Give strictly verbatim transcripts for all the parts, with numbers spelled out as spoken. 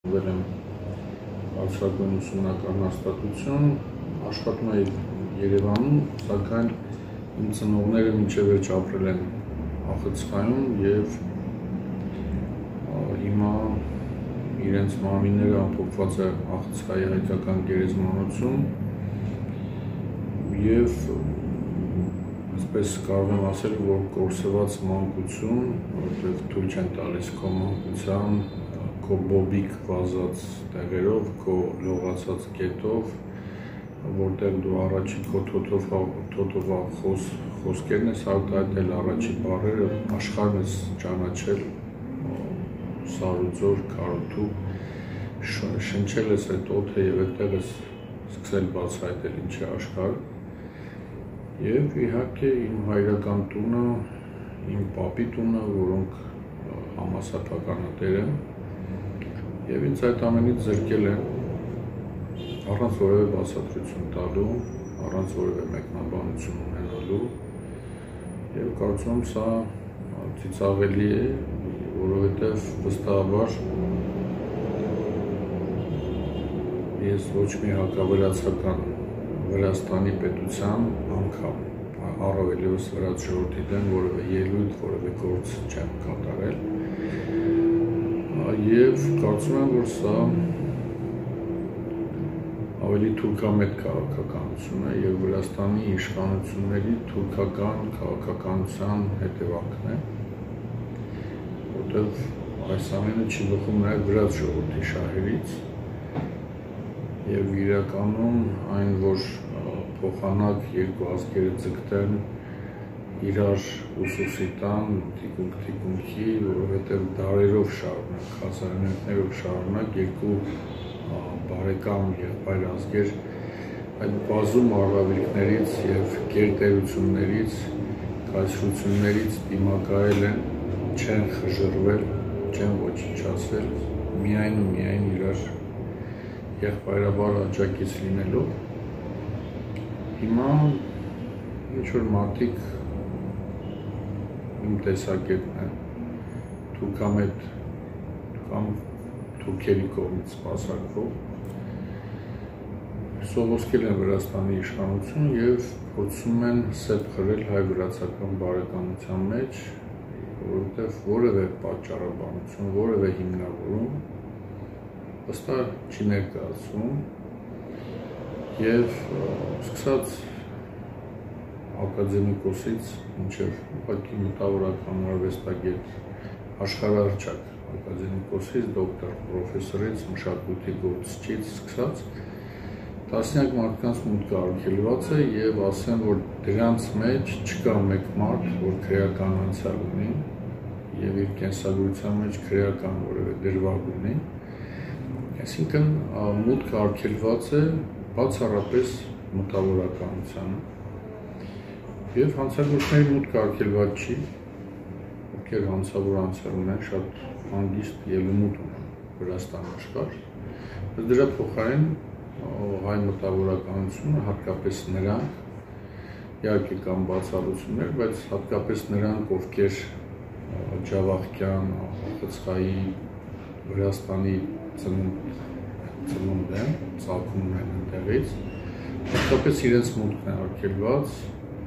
Վել եմ բարձրագույն ուսումնական հաստատություն, աշխատում եմ Երևանում, սակայն իմ ծնողները մինչև վերջ ապրել են Ախցկայում և հիմա իրենց մամիները ամփոփված է Ախցկայի հայկական գերեզմանոցում և այսպես կարող եմ ասել, որ կորսված մանկություն, որտեղ թույլ չեն տալիս քո մանկության, քո բոբիկ վազած տեղերով, քո լողացած կետով, որտեղ դու առաջի քո թոթովախ խոսքերն ես արտահայտել, առաջի բառերը, աշխարհն ես ճանաչել, սարուձոր, քարոթու, շնչել ես այդ օդը և այդտեղ ես սկսել բացահայտել ինչ է աշխարհը։ Եվ իհարկե իմ հայրական տունը, իմ պապի տունը, որոնք համասարքականատեր են, և ինձ այդ ամենից զրկել են առանց որևէ բացատրություն տալու, առանց որևէ մեկնաբանություն ունենալու, և կարծում եմ սա ծիծաղելի է, որովհետև վստահաբար ես ոչ մի հակավրացական Վրաստանի պետության անգամ, առավել ևս վրաց ժողովրդի դեմ որևէ ելույթ, որևէ գործ չեմ կատարել, և կարծում եմ, որ սա ավելի թուրքամետ քաղաքականություն է և Վրաստանի իշխանությունների թուրքական քաղաքականության հետևանքն է, որտեղ այս ամենը չի բխում նաև վրաց ժողովրդի շահերից, և իրականում այն, որ փոխանակ երկու ազգերը ձգտեն իրար ուսուսի տան, թիկունք-թիկունքի, որովհետև դարերով շարունակ, հազարամյակներով շարունակ երկու բարեկամ եղբայր ազգեր այդ բազում առավիլքներից և գերտերություններից, կայսրություններից դիմակայել են, չեն խժռվել, չեն ոչնչացվել, միայն ու միայն իրար եղբայրաբար աջակից լինելով։ Հիմա ինչ-որ մարդիկ իմ տեսակետն է թուրքամետ կամ թուրքերի կողմից սպասարկվող սովոսկել են Վրաստանի իշխանություն և փորձում են սեպ խրել հայ-վրացական բարեկամության մեջ, որովհետև որևէ պատճառաբանություն, որևէ հիմնավորում վստահ չի ներկայացվում և սկսած ակադեմիկոսից մինչև ուղղակի մտավորական արվեստագետ, աշխարհահռչակ ակադեմիկոսից, դոկտոր, պրոֆեսորից, մշակույթի գործչից սկսած տասնյակ մարդկանց մուտքը արգելված է և ասեմ, որ դրանց մեջ չկա մեկ մարդ, որ քրեական անցյալ ունի և իր կենսագրության մեջ քրեական որևէ դրվագ ունի, այսինքն մուտքը արգելված է բացառապես մտավորականությանը և հանցագործների մուտքը արգելված չի, ովքեր հանցավոր անցյալ ունեն, շատ հանգիստ ելումուտ ունեն Վրաստան աշխարհ, բայց դրա փոխարեն հայ մտավորականությունը, հատկապես նրանք, իհարկե կան բացառություններ, բայց հատկապես նրանք, ովքեր ջավախքյան, Ախցկայի, Վրաստանի ծնունդ են, ծագում են այնտեղից, հատկապես իրենց մուտքն է արգելված,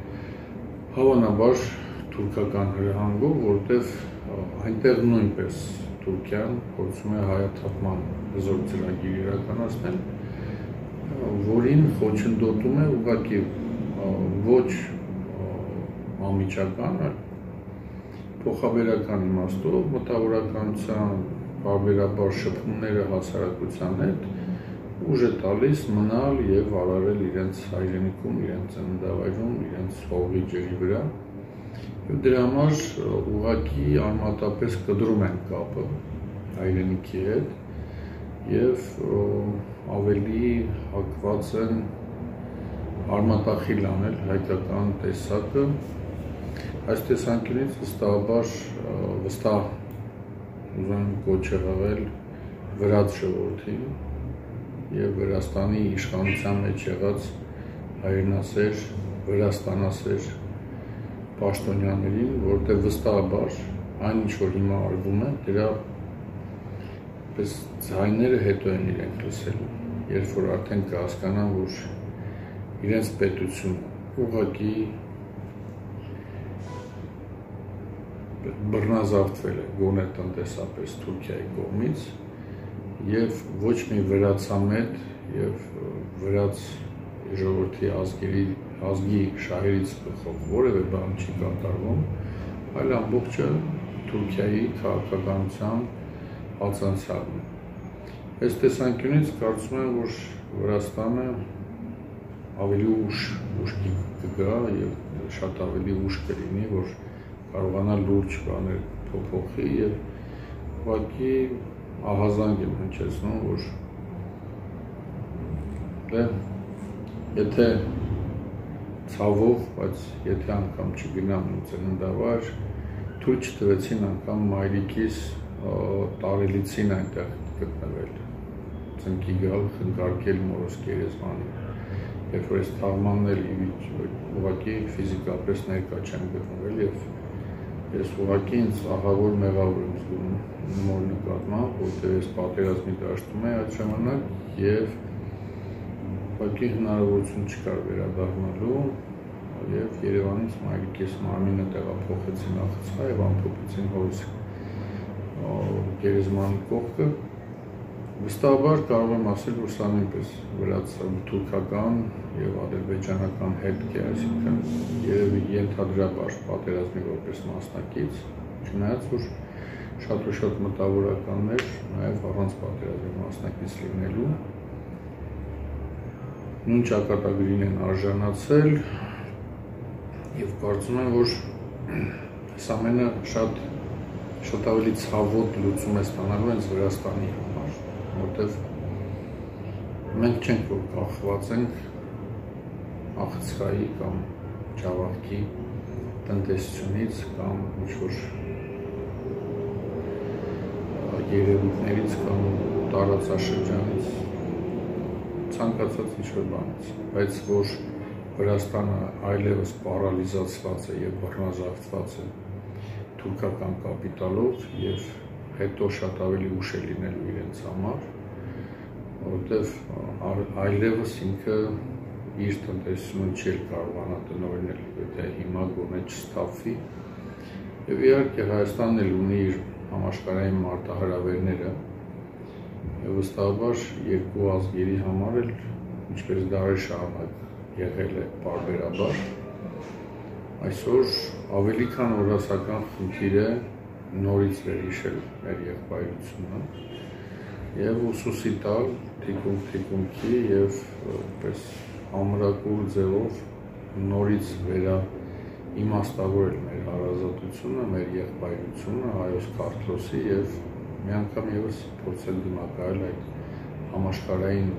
հավանաբար թուրքական հրահանգով, որտև այնտեղ նույնպես Թուրքիան փորձում է հայաթափման հզոր ծրագիր իրականացնել, որին խոչընդոտում է ուղղակի ոչ անմիջական, այլ փոխաբերական իմաստով մտավորականության պարբերաբար շփումները հասարակության հետ ուժ է տալիս մնալ և արարել իրենց հայրենիքում, իրենց ծննդավայրում, իրենց հողի ջրի վրա և դրա համար ուղղակի արմատապես կտրում են կապը հայրենիքի հետ և ավելի հակված են արմատախիլ անել հայկական տեսակը, այս տեսանկյունից վստահաբար վստահ ուզում կոչ է հղել վրաց ժողովրդին և Վրաստանի իշխանության մեջ եղած հայրենասեր, վրաստանասեր պաշտոնյաներին, որտեղ վստահաբար այն ինչ որ հիմա արվում է, դրա պես ձայները հետո են իրենք լսելու, երբ որ արդեն կհասկանան, որ իրենց պետությունը ուղղակի բռնազավթվել է գոնե տնտեսապես Թուրքիայի կողմից եւ ոչ մի վրացամետ եւ վրաց ժողովրդի ազգերի ազգի շահերից բխող որևէ բան չի կատարվում, այլ ամբողջը Թուրքիայի քաղաքականության հացանցալն է։ Այս տեսանկյունից կարծում եմ, որ Վրաստանը ավելի ուշ ուշքի կգա եւ շատ ավելի ուշ կլինի, որ կարողանա լուրջ բաներ փոփոխի եւ ուղղակի ահազանգ եմ հնչեցնում, որ դե եթե ցավով, բայց եթե անգամ չգնամ իմ ծննդավայր, թույլ չտվեցին անգամ մայրիկիս տարելիցին այնտեղ գտնվել, ծնկի գալ, խնկարկել մորս գերեզմանին, երբ որ ես թաղմանն էլ ուղղակի ֆիզիկապես ներկա չեմ գտնվել եւ ես ուղղակի ինձ ահավոր մեղավոր եմ զգում նոր նկատմամբ, որտեղ ես պատերազմի դաշտում եմ այդ ժամանակ եւ ուղղակի հնարավորություն չկար վերադառնալու եւ Երևանից մայրիկիս մարմինը տեղափոխեցին Ախցա եւ ամփոփեցին հորս գերեզմանի կողքը։ Վստահաբար կարող եմ ասել, որ սա նույնպես վրաց թուրքական եւ ադրբեջանական հետք է, այսինքն երևի ենթադրաբար պատերազմի որպես մասնակից, չնայած որ շատ ու շատ մտավորականներ նաեւ առանց պատերազմի մասնակից լինելու նույն ճակատագրին են արժանացել եւ կարծում եմ, որ այս ամենը շատ շատ ավելի ցավոտ լուծում է ստանալու հենց Վրաստանի համար, որտեղ մենք չենք որ կախված ենք Ախցայի կամ Ջավախքի տնտեսությունից կամ ինչ-որ երևույթներից կամ տարածաշրջանից, ցանկացած ինչ-որ բանից, բայց որ Վրաստանը այլևս պարալիզացված է եւ բռնազավթված է թուրքական կապիտալով եւ հետո շատ ավելի ուշ է լինելու իրենց համար, որովհետեւ այլևս ինքը իր տնտեսությունը չի կարողանա տնօրինել, եթե հիմա գոնե չստացվի։ Եվ իհարկե Հայաստանն էլ ունի իր համաշխարհային մարտահրավերները եւ վստահաբար երկու ազգերի համար էլ ինչպես դարեր շարունակ եղել է պարբերաբար, այսօր ավելի քան օրասական խնդիր է նորից վերհիշել մեր եղբայրությունը եւ ուսուսի տալ թիկունք-թիկունքի եւ պես ամրակուր ձևով նորից վերա իմաստավորել մեր հարազատությունը, մեր եղբայրությունը հայոց քարտոզի եւ մի անգամ եւս փորձել դիմակայել այդ համաշխարհային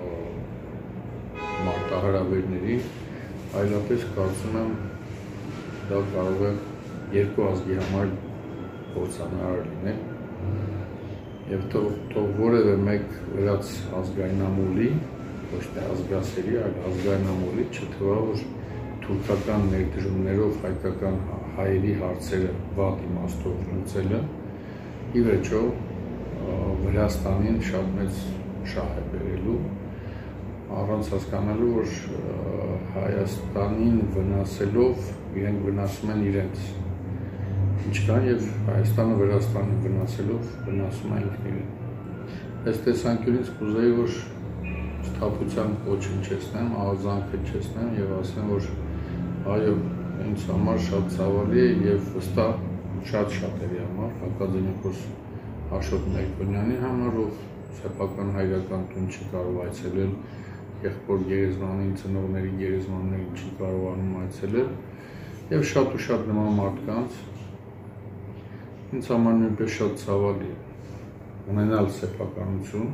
մարտահրավերների, այլապես կարծում եմ դա կարող է երկու ազգի համար փորձանարար լինել եւ թող որևէ մեկ վրաց ազգայնամոլի, ոչ թե ազգասերի, այլ ազգայնամոլի չթվա, որ թուրքական ներդրումներով հայկական հայերի հարցերը վատ իմաստով լուծելը ի վերջո Վրաստանին շատ մեծ շահ է բերելու, առանց հասկանալու, որ Հայաստանին վնասելով իրենք վնասում են իրենց, ինչքան եւ Հայաստանը Վրաստանին վնասելով վնասում է ինքն իրեն։ Այս տեսանկյունից կուզեի, որ սթափության ոչնչեցնեմ, ահազանգը չեցնեմ եւ ասեմ, որ այո, ինձ համար շատ ցավալի է եւ վստահ շատ շատերի համար, ակադեմիկոս Աշոտ Մերկոնյանի համար, ով սեփական հայրական տուն չի կարող այցելել, եղբոր գերեզմանին, ծնողների գերեզմաններին չի կարողանում այցելել եւ շատ ու շատ նման մարդկանց ինձ համար նույնպես շատ ցավալի է ունենալ սեփականություն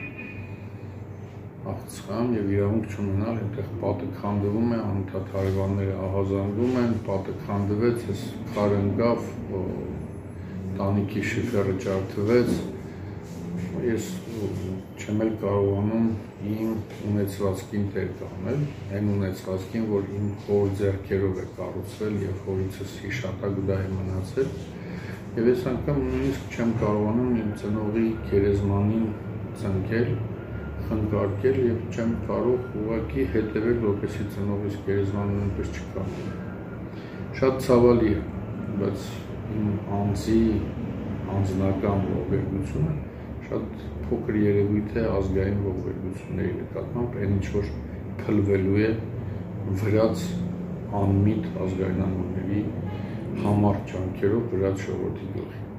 Ախցկամ եւ իրավունք չունենալ, այնտեղ պատը քանդվում է, անընդհատ հարևանները ահազանգում են, պատը քանդվեց, այս քարը ընկավ, տանիքի շիֆերը ջարդվեց, ես չեմ էլ կարողանում իմ ունեցվածքին տեր կանել, այն ունեցվածքին, որ իմ հոր ձեռքերով է կառուցվել եւ հորիցս հիշատակ դա է մնացել, Եվ այս անգամ նույնիսկ չեմ կարողանում իմ ծնողի գերեզմանին ծնկել, խնկարկել եւ չեմ կարող ուղղակի հետեւել, որպեսզի ծնողիս գերեզմանը նույնպես չկա։ Շատ ցավալի է, բայց իմ անձի անձնական ողբերգությունը շատ փոքր երևույթ է ազգային ողբերգությունների նկատմամբ, այն ինչ որ փլվելու է վրաց անմիտ ազգայնանունների համառ ջանքերով վրաց ժողովրդի գլխին։